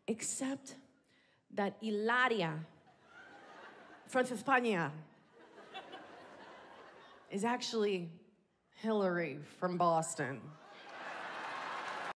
Except that Hilaria from España is actually Hillary from Boston.